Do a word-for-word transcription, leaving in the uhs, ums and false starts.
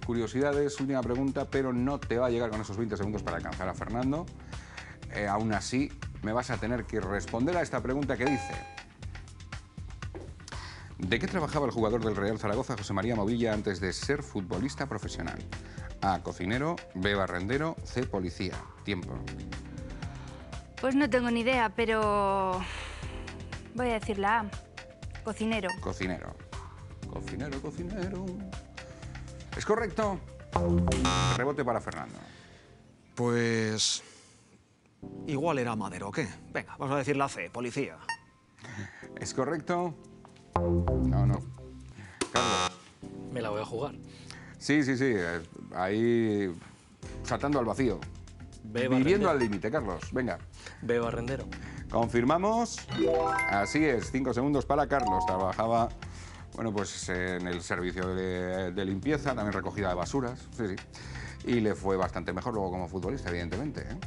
curiosidades, última pregunta, pero no te va a llegar con esos veinte segundos para alcanzar a Fernando. Eh, aún así, me vas a tener que responder a esta pregunta que dice: ¿de qué trabajaba el jugador del Real Zaragoza, José María Movilla, antes de ser futbolista profesional? A, cocinero, B, barrendero, C, policía. Tiempo. Pues no tengo ni idea, pero voy a decir la A. Cocinero. Cocinero. Cocinero, cocinero. ¿Es correcto? Rebote para Fernando. Pues... igual era Madero, ¿o qué? Venga, vamos a decir la C, policía. ¿Es correcto? No, no. Carlos. Me la voy a jugar. Sí, sí, sí. eh, Ahí saltando al vacío. B, Viviendo barrendero. al límite, Carlos. Venga. B, barrendero. Confirmamos. Así es, cinco segundos para Carlos. Trabajaba, bueno, pues en el servicio de, de limpieza, también recogida de basuras. Sí, sí. Y le fue bastante mejor luego como futbolista, evidentemente, ¿eh?